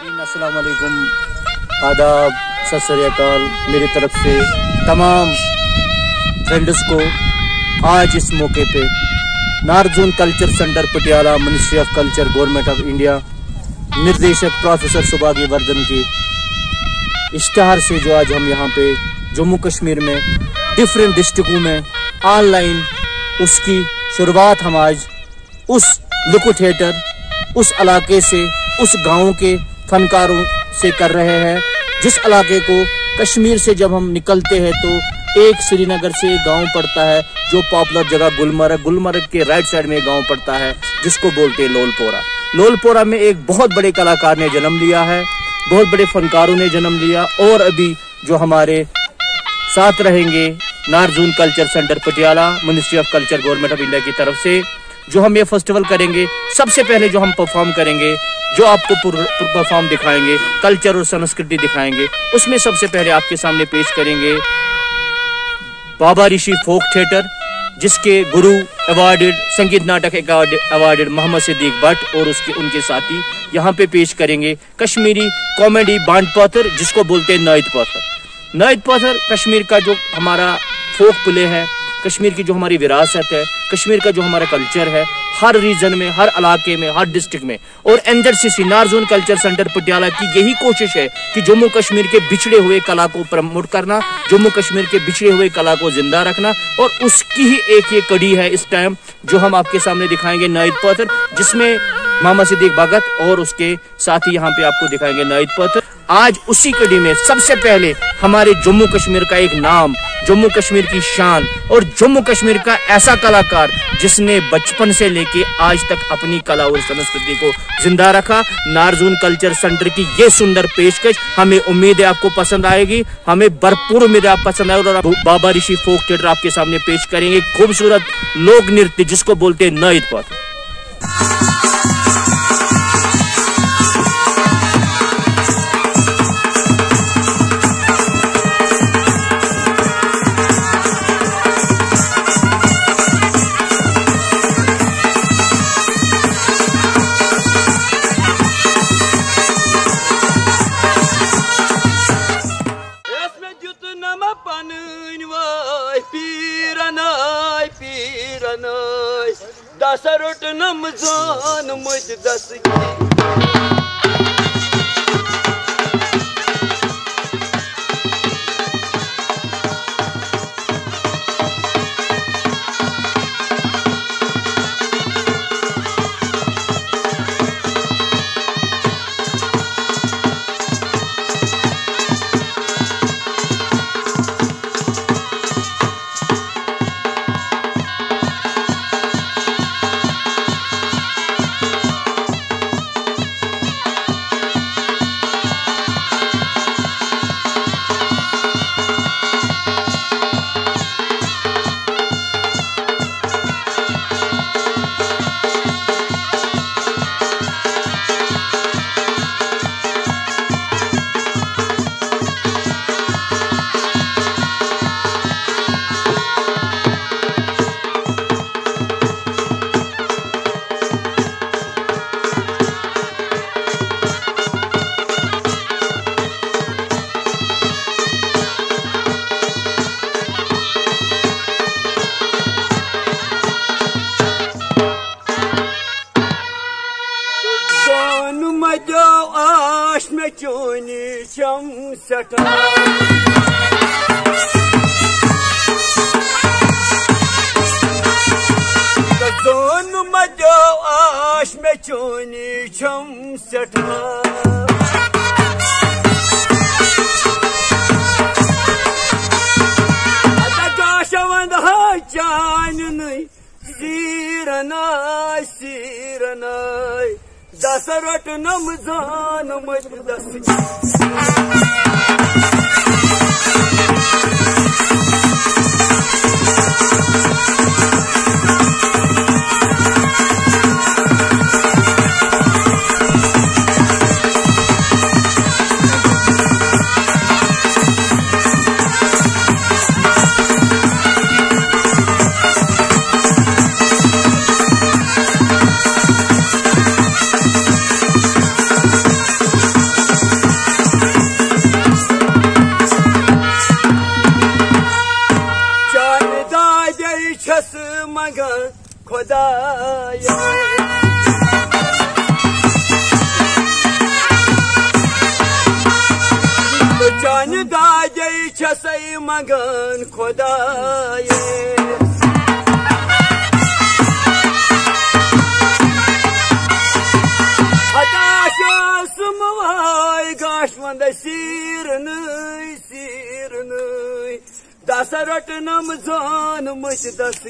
अस्सलाम वालेकुम, आदाब, सत श्री अकाल। मेरी तरफ से तमाम फ्रेंड्स को आज इस मौके पे north zone culture centre Patiala, ministry of culture, government of India, निर्देशक प्रोफेसर सुभागी वर्धन की इश्तिहार से जो आज हम यहाँ पे जम्मू कश्मीर में डिफरेंट डिस्ट्रिक्टों में ऑनलाइन उसकी शुरुआत हम आज उस लुकु थिएटर, उस इलाके से, उस गांव के फनकारों से कर रहे हैं। जिस इलाके को कश्मीर से जब हम निकलते हैं तो एक श्रीनगर से एक गांव पड़ता है जो पॉपुलर जगह गुलमर्ग के राइट साइड में एक गांव पड़ता है जिसको बोलते हैं लोलपोरा। लोलपोरा में एक बहुत बड़े कलाकार ने जन्म लिया है, बहुत बड़े फनकारों ने जन्म लिया। और अभी जो हमारे साथ रहेंगे north zone culture centre Patiala, ministry of culture, government of India की तरफ से जो हम ये फेस्टिवल करेंगे, सबसे पहले जो हम परफॉर्म करेंगे, जो आपको परफॉर्म दिखाएंगे, कल्चर और संस्कृति दिखाएंगे, उसमें सबसे पहले आपके सामने पेश करेंगे बाबा ऋषि फोक थिएटर, जिसके गुरु अवार्डेड संगीत नाटक अवार्डेड मोहम्मद सिद्दीक भट्ट और उनके साथी यहाँ पे पेश करेंगे कश्मीरी कॉमेडी बांड पत्थर, जिसको बोलते हैं नायत पत्थर। नायत पत्थर कश्मीर का जो हमारा फोक प्ले है, कश्मीर की जो हमारी विरासत है, कश्मीर का जो हमारा कल्चर है, हर रीजन में, हर इलाके में, हर डिस्ट्रिक्ट में। और NZCC north zone culture centre Patiala की यही कोशिश है कि जम्मू कश्मीर के बिछड़े हुए कला को प्रमोट करना, जम्मू कश्मीर के बिछड़े हुए कला को जिंदा रखना। और उसकी ही एक ये कड़ी है इस टाइम जो हम आपके सामने दिखाएंगे, नायत पत्थर, जिसमें मोहम्मद सिद्दीक भगत और उसके साथी यहाँ पे आपको दिखाएंगे नायत पत्थर। आज उसी कड़ी में सबसे पहले हमारे जम्मू कश्मीर का एक नाम, जम्मू कश्मीर की शान और जम्मू कश्मीर का ऐसा कलाकार जिसने बचपन से लेके आज तक अपनी कला और संस्कृति को जिंदा रखा, नारजून कल्चर सेंटर की ये सुंदर पेशकश हमें उम्मीद है आपको पसंद आएगी, हमें भरपूर उम्मीद है आप पसंद आएगी। और बाबा ऋषि फोक थिएटर आपके सामने पेश करेंगे खूबसूरत लोक नृत्य जिसको बोलते हैं नायत पत्थर। दसरुट नमजान मुझ दस की चोनी शम सटा दोन मजो आश में चोनी शम सटा अदाशवंद चान सीरनाय सीरनाय दसरट नमजान मुझ दस خدایا چانہ دادے چھسے منگان خدایا گاش وند سیرن سیرن دس رٹنم زان مش دس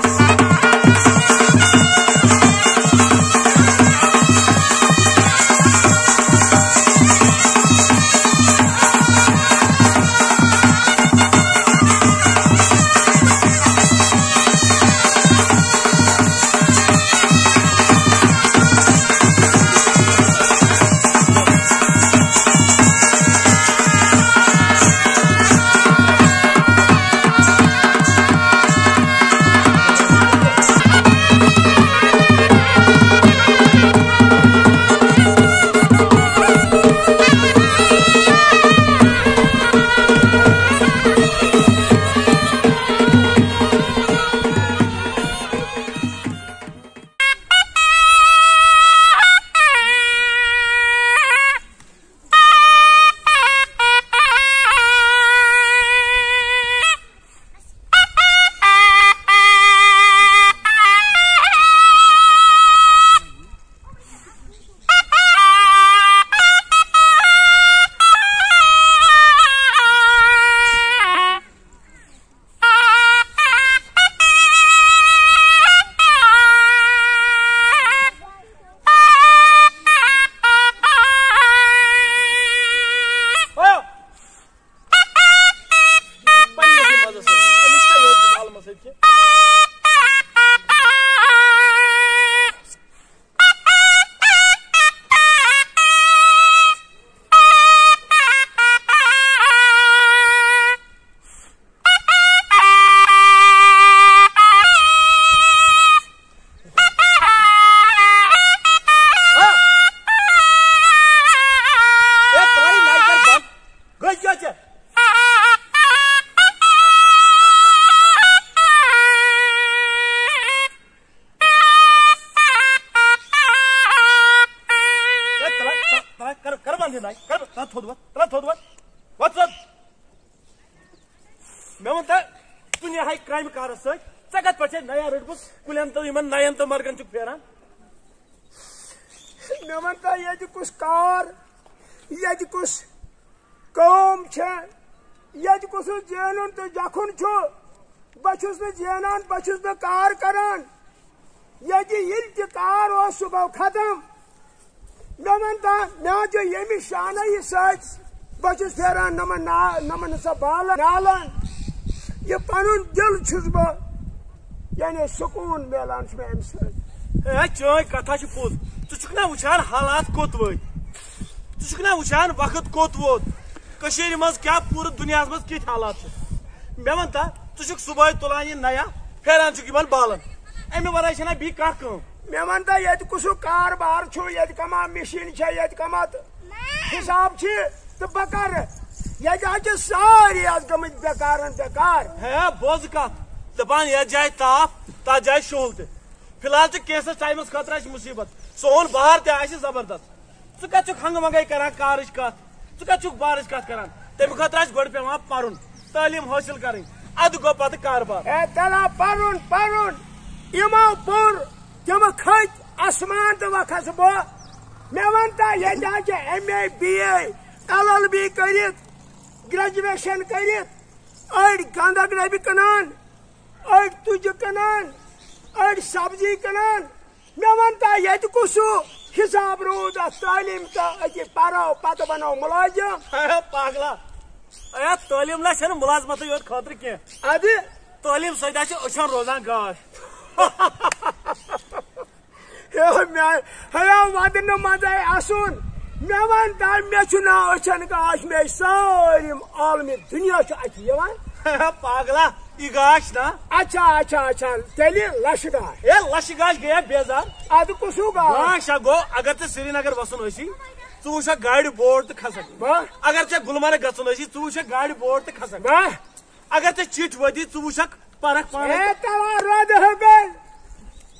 دنیا ہائی کرائم کارس ست پہ نیا رٹم کلین تو نین تو مرگن چھ پھیران مے ونتا یہ کس کار یہ کس قوم یہ کس زینن تو جکھن بہس نا زینان بہس نا کار کران یہ تہ کار سہ گو ختم مے ونتا مے یمہ شانہ یہ سچ بہس پھیران نمن سا بالن نالن یہ پن دل چھس بہ یعنی سکون ملان مے ام سۭتۍ چٲنۍ کتھا چھ پوٚز ژٕ چھُکھ نا وٕچھان حالات کوٚت وٲتۍ ژٕ چھُکھ نا وٕچھان وقت کوٚت ووت کٔشیٖرِ منٛز کیٛاہ پوٗرٕ دُنیاہس منٛز کِتھۍ حالات چھِ مےٚ وَن تا ژٕ چھُکھ صُبحٲے تُلان یہِ نیا پھیران چھُکھ یِمن بالن امہِ ورٲے چھنا بیٚیہِ کانٛہہ کٲم مے ونتا یہ کسُک کاربار یہ کما مشین یہ کما حساب تو بہ کر یہ ساری آج گمت بیکارن بیکار ہے بوز کت دپان یتھ جائے تاپھ تتھ جائے شُہُل تہِ فی الحال چھ کیسس ٹائمس خطرہ مصیبت سون بہار تہ آسہِ زبردست ژٕ کتھ چھُکھ ہنگہٕ منگے کران کارٕچ کتھ ژٕ کتھ چھُکھ بارٕچ کتھ کران تمہِ خٲطرٕ آسہِ گۄڈٕ پیوان پرُن تعلیٖم حٲصِل کرٕنۍ ادٕ گوٚو پتہٕ کاربار اے تلا پرُن پرُن یمو پوٚر تم کھٔتۍ آسمان تہٕ وکھس بہٕ مےٚ ونتا ییٚتہِ M A B A L L B کٔرِتھ گریجویشن کٔرِتھ أڑۍ گنٛدک رۄبہِ کٕنان أڑۍ تُجہِ کٕنان أڑۍ سبزی کٕنان مےٚ ونتا ییٚتہِ کُسو حساب روٗد اتھ تعلیٖم تہٕ أتی پرو پتہٕ بنو مُلٲزم پاگلا اے تعلیٖم نا چھنہٕ مُلازمتٕے یوت خٲطرٕ کینٛہہ ادٕ تعلیٖم سۭتۍ چھِ أچھن روزان گاش ودنہٕ منٛزے آسُن مےٚ ونتا مےٚ چھُ ناو أچھن گاش مےٚ سٲرِم عالمہِ دُنیا چھُ اتھِ یِوان پاگلا یہ گاش نا اچھا اچھا اچھا تیٚلہِ لچھِ گاش اے لچھِ گاش گٔیا بیزار ادٕ کُسُک گاش گاش گوٚو اگر ژےٚ سری نگر وسُن ٲسی ژٕ وٕچھکھ گاڑِ بورڈ تہٕ کھسکھ اگر ژےٚ گُلمرگ گژھُن ٲسی ژٕ وٕچھکھ گاڑِ بورڈ تہٕ کھسکھ اگر ژےٚ چِٹھۍ وٲتی ژٕ وٕچھکھ پرکھ پانے تلا رود ہگل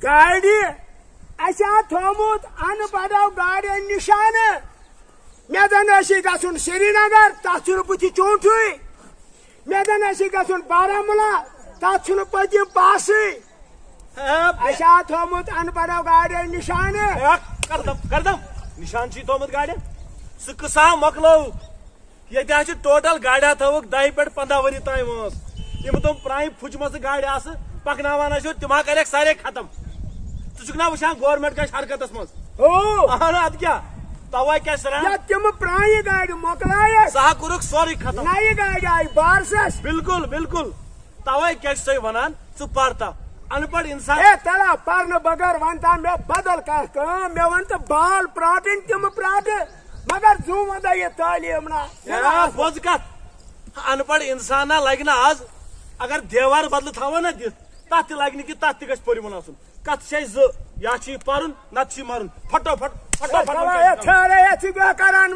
گاڑی اچھا تھومت ان پڑو گاڑی نشانہ مے دن گھن سری نگر تک بت چونٹھے مے دن گھن بارہمولہ تک پتم پاسے اچھا تھومت ان پڑو گاڑی نشانہ کردم نشان چی تھومت گاڑی سہ قصہ مکلو یہ ٹوٹل گاڑی تھوک 10 پہ 15 وری تام وٲنٛس یم تم پرانہ پھچمژ گاڑی آس پکناوان تم کرک سارے ختم ژٕ نا وچھان گورمنٹ گژھِ حرکتس منٛز اہن اد کیا توے کیا سران تم پرانہ گاڑی مکلائے سہ کورک سورے ختم نئی گاڑی آئی بارسس بالکل بالکل توے کیا تھی ونان ژٕ پرتا ان پڑھ انسان تلا پرن بغیر ونتا مے بدل کھانا مے ون تو بال پراٹن تم پراٹ مگر زو ودا یہ تعلیم نا بوز کت ان پڑھ انسان لگہ نا آز اگر دیوار بدل تھو نا دت تک لگہ کہ تک گھس پورمن آسن کت چھ یا پرن نت مرن پھٹو پھٹ پھٹو پھٹ کران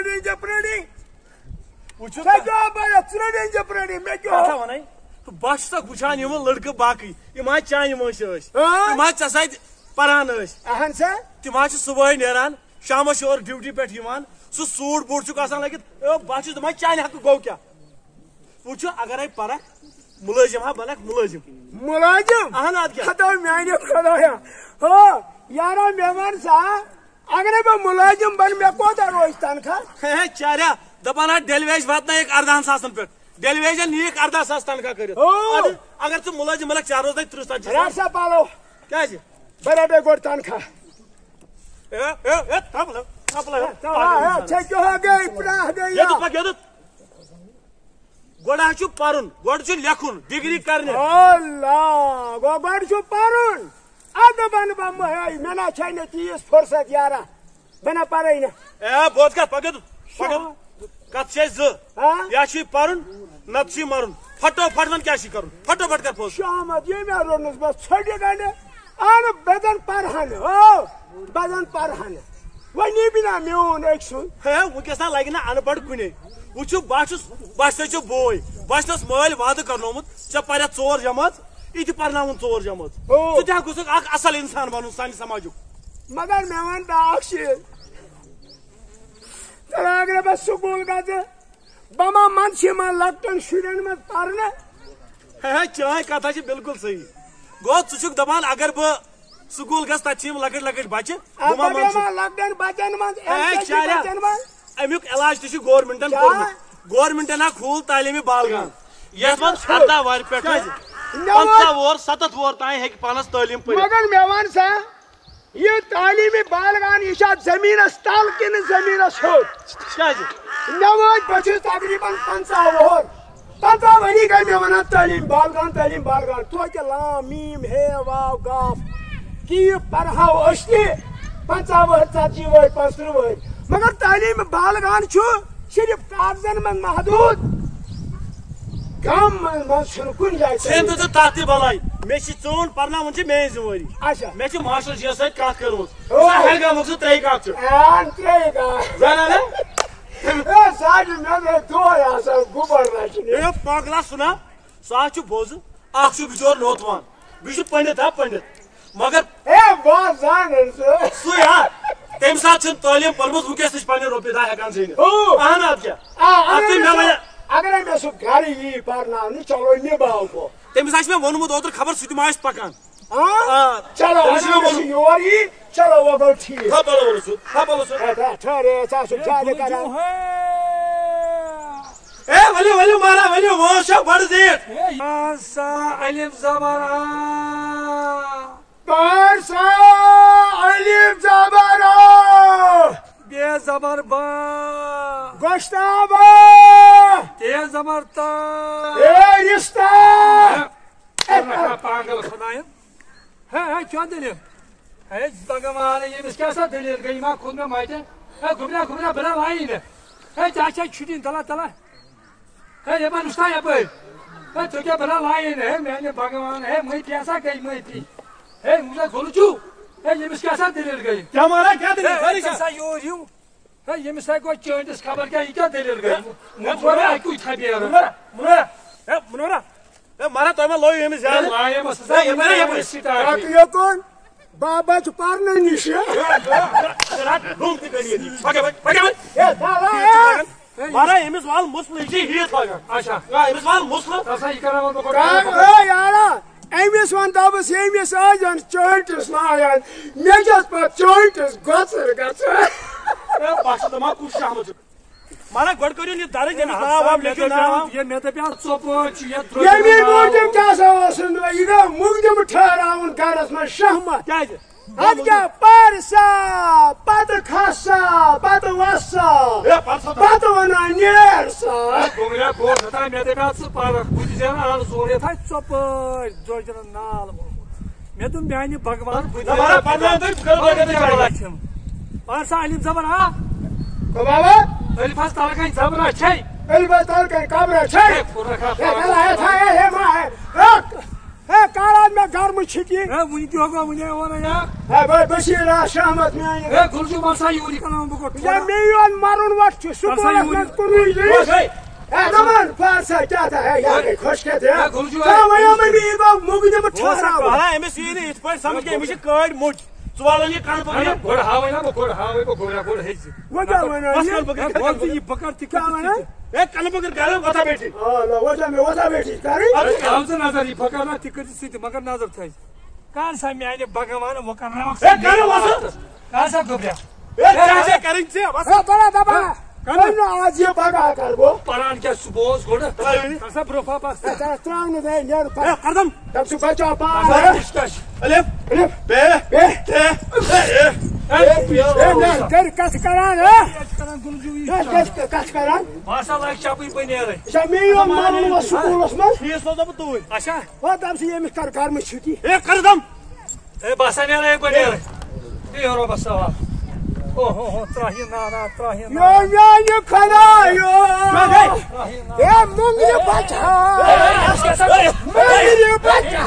ون بہ چھسک وچھان یم لڑکہ باقی یم چانہ مس یم ژے سۭتۍ پران اہن سا تم صبح نیران شامس اور ڈیوٹی پہ سہ سوٹ بوٹ چھک آسان لگت بہ چھس دپان چانہ حق گو کیا وچھ اگر پرکھ ملازم ہا بنک ملازم اہن اد کیا خدا میانہ خدایا ہو یارا مے ون سا اگر بہ ملازم بن مے کوتاہ روز تنخواہ چاریا دپان ڈیلی ویج واتن 14 ساسن پہ ڈیلی ویجن نیک 14 ساس تنخواہ کرت اگر ژٕ ملازم بنک 4 روز 30 ساس رٹ سا پالو کیا برابر گوڑ تنخواہ گوڑا پرن گوڑ لکھن ڈگری کرنے اللہ گو گوڑ پرن اد بن مے نا چھ تیس فرصت یارا بنا پڑے نا بوت کت پکت کت چھ یا پرن نت مرن پھٹو پھٹ ون کیا کرن پھٹو پھٹ کر پوز شامت یہ مے رونس بس چھڑی گنڈ آن بدن پرہن او بدن پرہن ونی بنا میون ایک سن ونکس نا لگہ نا ان پڑھ کنے وچھو بس چھ بوے بس مل وعدہ کرنومت ے پہ 4 جماعت یہ پرناون 4 جماعت ژٕ تہ گوژھ اکھ اصل انسان بنن سانہ سماجک مگر مے ون اکھ چیز اگر بہ سکول گژھِ بہ منشی من لکٹن شرین من پرنہ چٲنۍ کتھا چھ بالکل صحیح گو ژٕ چھُکھ دپان اگر بہ سکول گژھ تتہِ چھِ لکٹ لکٹ بچہ لکٹن بچن من امیک علاج تہ گورمنٹن کورمت گورمنٹن کھول تعلیمی بالغان یتھ من 18 وہر پہ 50 وُہر 70 وُہر تام ہیٚکہِ پانس تعلیم پٔرِتھ مگر مے ون سا یہ تعلیمی بالغان یہ زمینس تل کن زمینس ہیوٚر مے وٲتۍ بہٕ چھُس تقریباً 50 وُہر 15 ؤری گٔے مےٚ ونان تعلیٖم بالغان توتہِ لام میٖم ہے واو گاف کیٖپ پرہاو أسۍ تہِ 50 وُہر 40 وُہر 50 وُہر مگر تعلیٖم بالغان چھُ صرف کاغذن منٛز محدوٗد گام منٛز چھُنہٕ کُنہِ جایہِ ژٕ تتھ تہِ بلاے مےٚ چھِ ژون پرناوُن چھِ میٲنۍ ذمہٕ وٲری اچھا مےٚ چھِ ماسٹر جی سۭتۍ کتھ کٔرمٕژ پہلگامُک سُہ ترٛیٚیہِ کتھ چھُ ترٛیٚیہِ کتھ زانان ساڑِ مےٚ گٔے دۄہے آسان گُبر رچھنہِ پگلا سُنا سُہ چھُ بوزٕ اکھ چھُ بِچور نوتوان بیٚیہِ چھُ پنڈت ہا پنڈت مگر بہٕ زانن سُہ سُے ہا تمہِ ساتہٕ چھُنہٕ تعلیٖم پٔرمٕژ ونکیٚس تہِ چھِ پنٕنہِ رۄپیہِ دہ ہٮ۪کان زیٖنِتھ اہن اد کیٛاہ اگرے مےٚ سُہ گرٕ یی پرناونہِ چلو نِباو بہٕ تٔمِس آسہِ مےٚ ووٚنمُت اوترٕ خبر سُہ تہِ ما آسہِ پکان چلو یور یی چلو وۄنۍ گوٚو ٹھیٖک ٹھہرے ژٕ آسُکھ زیادٕ کران ؤلِو مارا ؤلِو وٲنٛس چھےٚ بڑٕ زیٖٹھ الف زبر پار سا الف زبر بے زبر با گۄشتاب تے زبر تا اے رشتہ پاگل خدایم ہے کیا دلیل ہے بھگوان یمس کیا سا دلیل گئی ما خود میں ماتے ہے گھومنا بنا لائی نے ہے چاچا چھٹی تلا ہے یہ بن استا ہے تو کیا بنا لائی نے میں نے بھگوان ہے میں کیسا گئی میں تھی ہے مجھے گولچو ہے یمس کیا سا دلیل گئی کیا مارا کیا دلیل کیسا یو ہے یمس کو چونتس خبر کیا دلیل گئی مجھے کوئی تھا منورا مارا تو میں لوئی ہمیں زیادہ یوکن بابا پارن نش مارا امس وال مسل یہ ہیت لگان اچھا امس وال مسل تسا یہ کران یارا امس ون دس امس آجان چونٹس لاگان مے چھس پہ چونٹس گوژر گژھان بس دپان کس شامت مارا گۄڈٕ کٔرِو یہِ درج أمِس ناو واو لیکھِو ناو یہ مے دپیا ژوپٲرۍ چھُ یہ ییٚمہِ موٗجوٗب کیٛاہ سا اوسُن یہِ گوٚو مُقدِم ٹھہراوُن گرس منٛز شہمت کیازِ اتھ کیٛاہ پرسا پتہٕ کھسا پتہٕ وسا پتہٕ ونان نیر سا گوٚمریا گوٚو نتا مے دپیا ژٕ پرکھ بہٕ تہِ زینہٕ آز ژوٗر یتھ آسہِ ژوپٲرۍ درٛوجرن نال مے دوٚپ میانہِ بھگوان پرسا علم زبر ہا بابا الفاظ تلکن زبر چھے البتہ تلکن کمرہ چھے کالان میں گرم چھٹی ونی تہِ ہوگا ونی ونان یا بشیر شہمت میانہِ گلجو مسا یوری کنان بہٕ گوٚو میون مرُن وقت چھُ سکوٗلس منٛز کُنُے دپان پارسا کیٛاہ تھا ہے یار خوش کھیٚتھ ونیو مےٚ یہِ گوٚو مُقدِم ٹھہراوُن أمِس یی نہٕ یِتھ پٲٹھۍ سمجھ کینٛہہ أمِس چھِ کٲڑۍ مٔٹۍ ژٕ والان یہِ کن پکڑ گۄڈٕ ہاوٕے نا بہٕ گۄڈٕ ہاوٕے بہٕ گوٚمریا گۄڈٕ ہیٚچھِ وۄنۍ کیٛاہ ونان یہِ بکر تہِ کیٛاہ ونان کن پکڑ کرو کتھا بیٹھی وۄتھا مےٚ وۄتھا بیٹھی کرٕنۍ تھاو ژٕ نظر یہِ بکر نا تہِ کٔرۍ سۭتۍ مگر نظر تھٲیزِ کر سا میانہِ بھگوان وۄنۍ کرناوکھ کر سا گوٚبریا کرٕنۍ ژےٚ بڑا دبا آج یہ پگاہ کر بہٕ پران کیٛاہ سُہ بوز گۄڈٕ کر سا برٛونٛہہ پہم بس تراونہٕ دے نیرٕ کردم دپ ژٕ بچاو پان الف ب ت کر کتھ کران کران گلجو کتھ کران ماشا لگہِ چپٕنۍ بہٕ نیرٕے اچھا میون مرُن اوس سکوٗلس منٛز فیس سوزا بہٕ توٗرۍ اچھا وۄنۍ دپ ژٕ ییٚمِس کر گرمٕچ چھُٹی کردم ہے بہٕ ہسا نیرٕے بہٕ نیرٕے بِہِو رۄبس حوال اوہ تراہین نانا تراہین میانہِ خدایو اے مونگنہِ بچا مونگنہِ بچا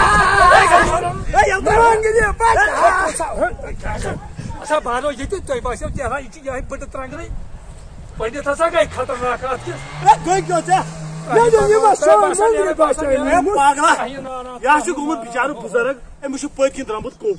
مونگنہِ بچا اچھا بانو ییٚتہِ تۄہہِ باسیو چہرا یہِ چھِ یِہے بٔڑٕ ترٛنٛگرٕے پٔنڈِت ہسا گٔے خطرناک اتھ کِس گٔے کیٛاہ ژےٚ مےٚ دوٚپ یِمن سۄ مونگنہِ بچا پاگلا یہِ چھُ گوٚمُت بِچارٕ بُزرگ أمِس چھُ پٔتۍ کِنۍ درٛامُت کُم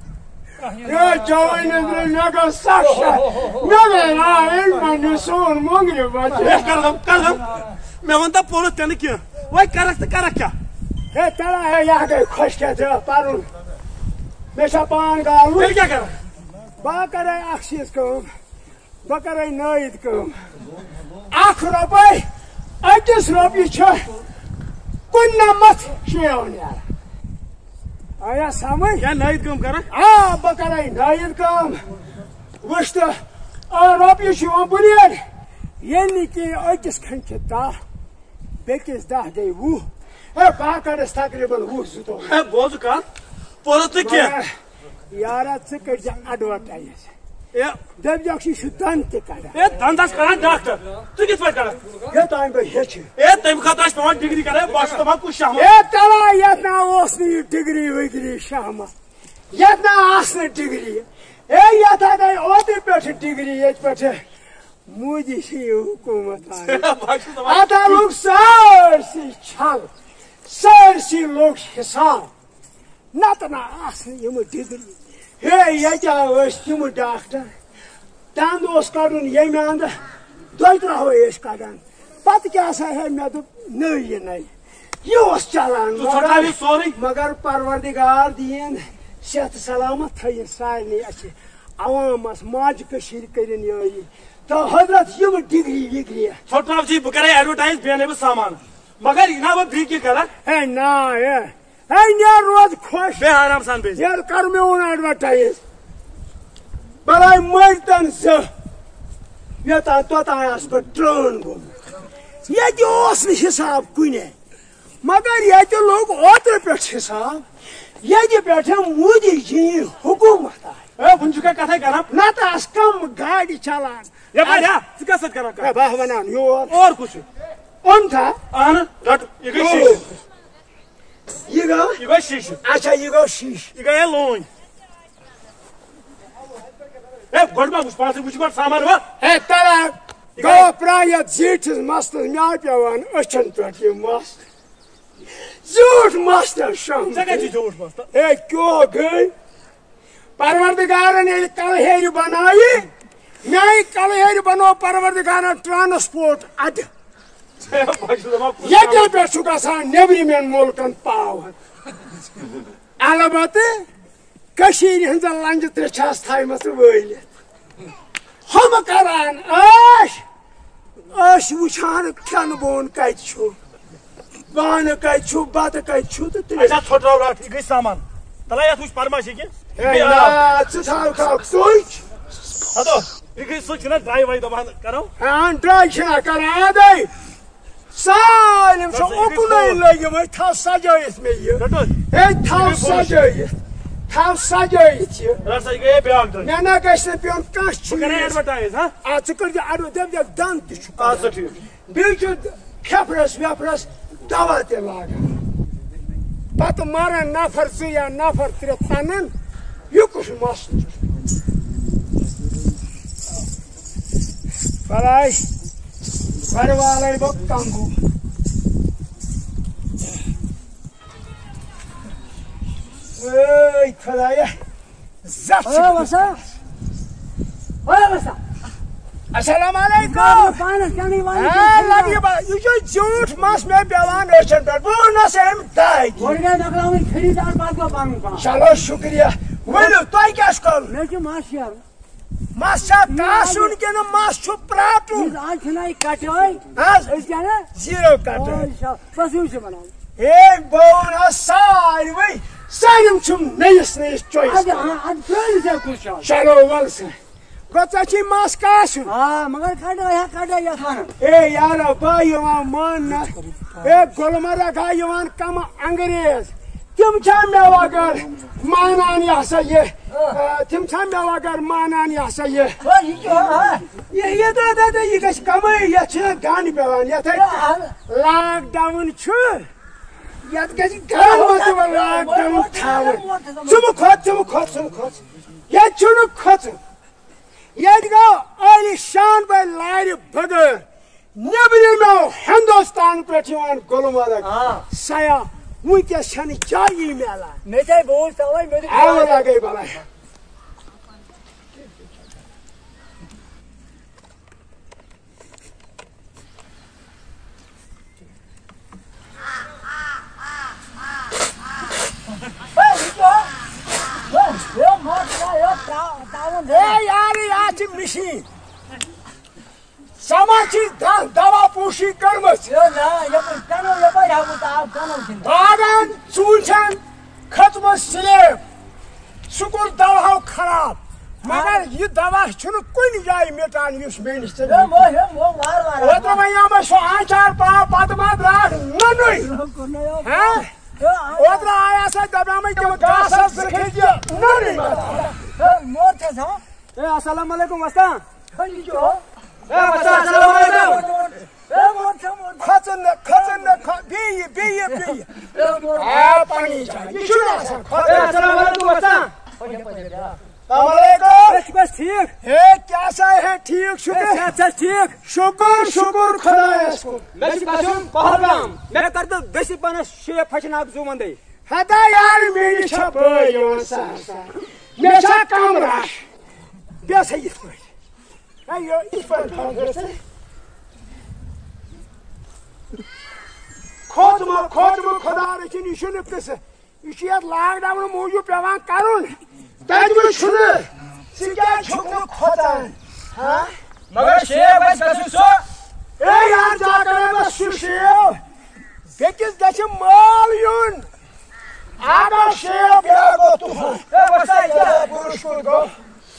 جوٲنۍ مےٚ گٔو سخ مےٚ گٔے پننہِ سون مونگنہِ بچا کردم مےٚ ووٚن تہ پوٚرُتھ تہِ نہٕ کینٛہہ وۄنۍ کرکھ تہٕ کرکھ کیٛاہ ہے تلا ہے یہِ گٔے خۄش کھیٚتھ پرُن مےٚ چھا پان گالُن تیٚلہِ کیٛاہ کرکھ بہٕ کرے اکھ چیٖز کٲم بہٕ کرے نٲیِد کٲم اکھ رۄپے أکِس رۄپیہِ چھِ 99 شیو نیران آیا سمجھ کیٛاہ نٲیِد کٲم کرکھ بہٕ کرے نٲیِد کٲم وٕچھ تہٕ رۄپیہِ چھِ یِوان بُنیاد ییٚلہِ نہٕ کینٛہہ أکِس کھنٛڈ چھِ 10 بیٚکِس 10 گٔے 20 ہے بہٕ کڑس تقریٖباً 20 زٕتووُہ بوز کتھ پوٚرُتھ نہٕ کینٛہہ یارا ژٕ کٔرزِ ایڈوَرٹایز اے دٔپزیٚکھ یہِ چھُ دنٛد تہِ کڑان دنٛدس کران ڈاکٹر ژٕ کِتھ پٲٹھۍ کرکھ یوٚتانۍ بہٕ ہیٚچھِ تمہِ خٲطرٕ آسہِ پیٚوان ڈگری کرٕنۍ بہٕ چھُس دپان کُس شہمت ہے تلا یتھ نا اوس نہٕ یہِ ڈگری وگری شہمت یتھ نا آسہٕ نہٕ ڈگری ہے یتھ ہا گٔے اوترٕ پٮ۪ٹھٕ ڈگری ییٚتہِ پٮ۪ٹھٕ مودی چھِ یہِ حکوٗمت اتھ ہا لوٚگ سٲرسٕے چھل سٲرسٕے لوٚگ حساب نتہٕ نا آسہٕ نہٕ یِمہٕ ڈگری ہے ییٚتہِ ٲسۍ تِم ڈاکٹر دنٛد اوس کڑُن ییٚمہِ انٛدٕ 2-3 ٲسۍ کڑان پتہٕ کیٛاہ سا ہے مےٚ دوٚپ نٔے یہِ اوس چلان سورُے مگر پروردگار دِیِن صحت سلامت تھٲیِن سارنٕے اَسہِ عوامس ماجہِ کٔشیٖرِ کٔرِنۍ یٲری تہٕ حضرت یِم ڈگری وگری ژھۄٹراو جی بہٕ کرے ایڈورٹایز بیٚیہِ اَنَے بہٕ سامان مگر یہِ نا بہٕ بیٚیہِ کینٛہہ کرکھ ہے نا ہے نیر روز خۄش بیٚیہِ آرام سان بیٚیہِ نیر کر میون ایڈورٹایز بلاے مٔرتن زٕ یوٚتانۍ توٚتانۍ آسہٕ بہٕ ٹرٛٲن گوٚمُت ییٚتہِ اوس نہٕ حساب کُنے مگر ییٚتہِ لوٚگ اوترٕ پٮ۪ٹھ حساب ییٚتہِ پٮ۪ٹھٕ مودی جی حکوٗمت آیہِ وُنہِ چھُکھا کتھے کران نتہٕ آسہٕ کم گاڑِ چلان ژٕ کتھ سۭتۍ کران کتھ بہٕ ونان یور اور کُس چھُ اوٚن تھا اہن رٹ یہِ گٔے شیٖشہٕ یہِ گوٚو یہِ گوٚو شیٖشہٕ اچھا یہِ گوٚو شیٖشہٕ یہِ گٔیے لوٗنۍ گۄڈٕ ما وٕچھ پانسٕے وٕچھ گۄڈٕ سامان وۄنۍ ہے تلا گوٚو پرٛایتھ زیٖٹھِس مستس مےٚ پیٚوان أچھن پٮ۪ٹھ یہِ مس زیوٗٹھ مس تہِ شم ژےٚ کتہِ چھِ زیوٗٹھ مس ہے کیٛاہ گٔے परवरदिगारन ये कलहेर बनाई मैं कलहेर बनो परवरदिगारन ट्रांसपोर्ट अड ये पे सुगसा नेबरिमेन मुल्कन पावर अलबत्ते कशीर हंज लंज त्रेछास थाइमस वलित हम करान आश वुछान खन बोन कत छु बान कत छु बत कत छु त अच्छा छोटा रात गई सामान तला या तुझ परमाशी के या छाव खाव सोच अदो ये गई सोच ना ड्राइव वाई दबान करो हां ड्राइव छना करा दे सालिम सो ओपन लगे मैं था सजाइस में ये ए था सजाइस How sajayit ye? Rasa ge beag dön. Nana gaşne piyon kaç çiğ. Bugün advertise ha? Açıkır ya advertise ya dan düşük. Azatıyor. Büyük kapras davat elaga. Batı mara nafar ziya nafar tretanın yokuş masın. Falay. Varvalay bak kangu. Ey Khudaya. Assalamu alaikum. You just jute must be beyond ocean, but bonus and die. Chalo shukriya. Well, toy cash call. Masha Kasun can a master prato. Zero cut. Hey, bonus side way. Sign him to nice choice. Chalo Walsa. Kotachi maskasu. मगर काटा या खाना ए यार भाई वहां मान ए गोलमारा का यवान कम अंग्रेज तुम छाम वागर मानान यासा ये तुम छाम वागर मानान यासा ये तो ये कस कम ये छ गानी पेवान ये थे लॉकडाउन छ याद कस गान मत लॉकडाउन थावर तुम खोत ये छुनु Khot Yadgo Ali Shan by Lady Bugger. Nobody know Hindustan Pratiwan Golomara. Saya, we get Shani Jagi Mela. मेरे बहुत सवाल मेरे Aula gave a life. Hey, Yari machine. Samachi Dava Pushi Kermas. Bagan, Sultan, Katmas slave. Sukur Dava Kharab. Magar, you Dava Chunu Kunjai Metan, you minister. What am I am so Achar Pa Padma Drag? No. Huh? What I said, the Rama Gas of the Kajia. No. अस्सलाम वालेकुम वस्ता Khatan be pani you should ask अस्सलाम वालेकुम वस्ता बस ठीक है क्या सा है ठीक अच्छा ठीक शुक्र खुदा को मैं कासुम पहलगाम मैं करता बेसी पना शे फचनाक जुमंदे हदा यार मेरी छप यो सा मेरा कमरा Yes, I is right. Hey, you're different. Kotuma, Kodar, you shouldn't have you should have lagged down a mojo Pavan Karun. That was true. See, that took Kotan. Huh? मगर शेर बस कसो Hey, I'm talking about Sushio. Get this, that's a million. I got share, go to her. वस्ता Burush go.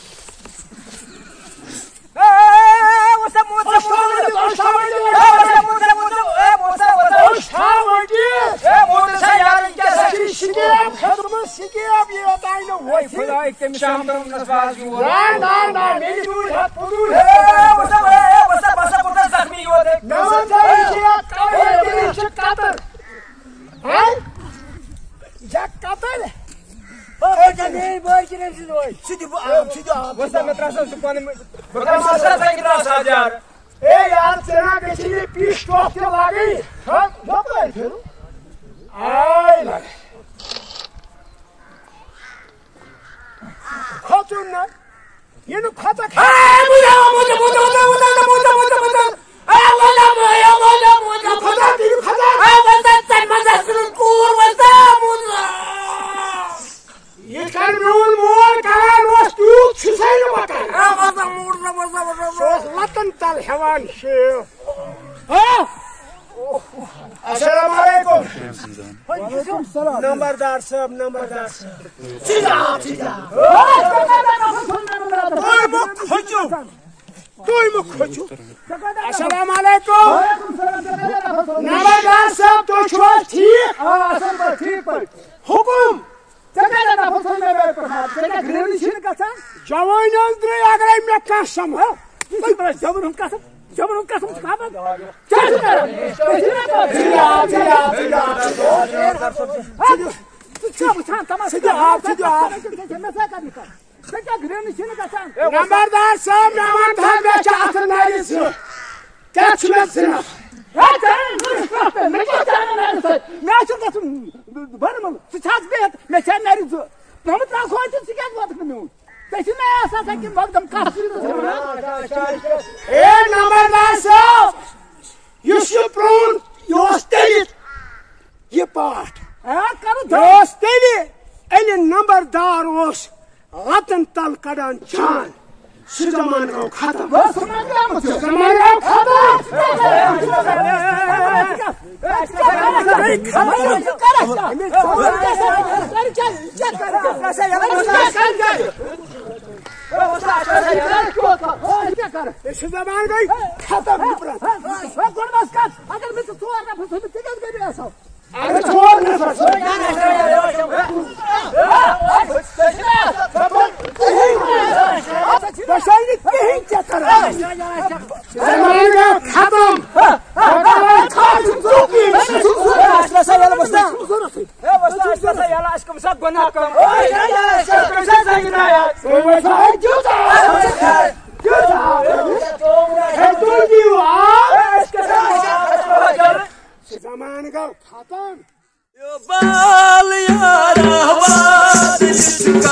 Hey, I'm saying that you pissed off your lagi. Huh? What like you? I like. चुनना ये नु खाता ये कर नून मोर करान वस तू छुसाई बता लतन तल हेवान शे अस्सलाम वालेकुम नंबरदार साहब सीधा तोय मुख खोजू अस्सलाम वालेकुम नंबरदार साहब तो छो ठीक असल पर ठीक पर हुकुम जवान अगर मे कसम जबरन कसम नंबरदार साहब नंबरदार साहब ये पाठ नंबरदार लतन तल कड़ान जान जमान गो खत्म जमान गई खत्म अरे छोड़ जमान का खत्म बाल यारा आवाज जिसका